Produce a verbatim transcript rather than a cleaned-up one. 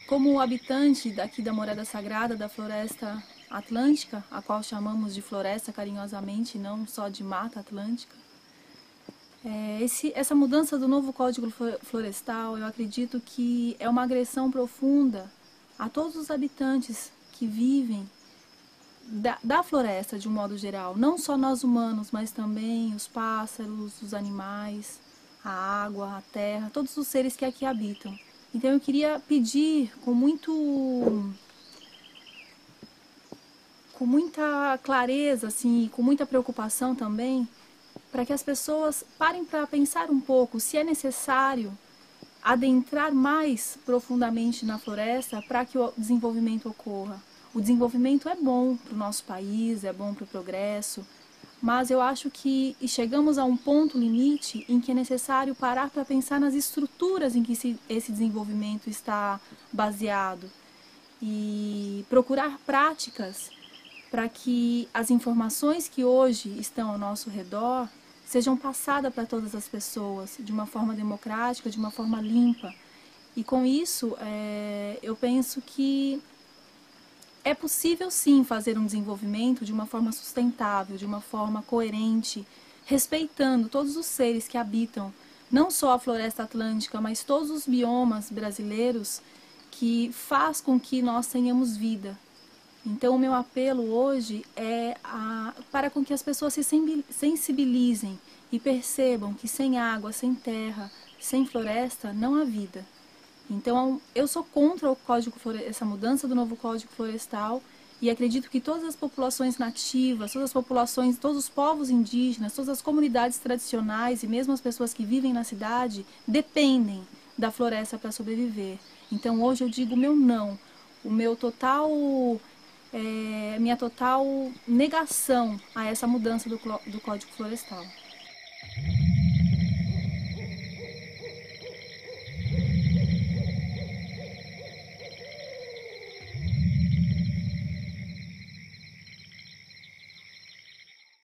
Como habitante daqui da Morada Sagrada, da Floresta Atlântica, a qual chamamos de floresta carinhosamente, não só de Mata Atlântica, é, esse, essa mudança do novo Código Florestal, eu acredito que é uma agressão profunda a todos os habitantes que vivem da, da floresta de um modo geral, não só nós humanos, mas também os pássaros, os animais, a água, a terra, todos os seres que aqui habitam. Então eu queria pedir com muito com muita clareza, assim, com muita preocupação também, para que as pessoas parem para pensar um pouco se é necessário adentrar mais profundamente na floresta para que o desenvolvimento ocorra. O desenvolvimento é bom para o nosso país, é bom para o progresso, mas eu acho que chegamos a um ponto limite em que é necessário parar para pensar nas estruturas em que esse desenvolvimento está baseado e procurar práticas para que as informações que hoje estão ao nosso redor sejam passadas para todas as pessoas de uma forma democrática, de uma forma limpa. E com isso, é, eu penso que é possível sim fazer um desenvolvimento de uma forma sustentável, de uma forma coerente, respeitando todos os seres que habitam, não só a floresta atlântica, mas todos os biomas brasileiros que faz com que nós tenhamos vida. Então o meu apelo hoje é a, para com que as pessoas se sensibilizem e percebam que sem água, sem terra, sem floresta não há vida. Então eu sou contra o código, essa mudança do novo Código Florestal e acredito que todas as populações nativas, todas as populações, todos os povos indígenas, todas as comunidades tradicionais e mesmo as pessoas que vivem na cidade dependem da floresta para sobreviver. Então hoje eu digo o meu não, o meu total... É, minha total negação a essa mudança do, do Código Florestal.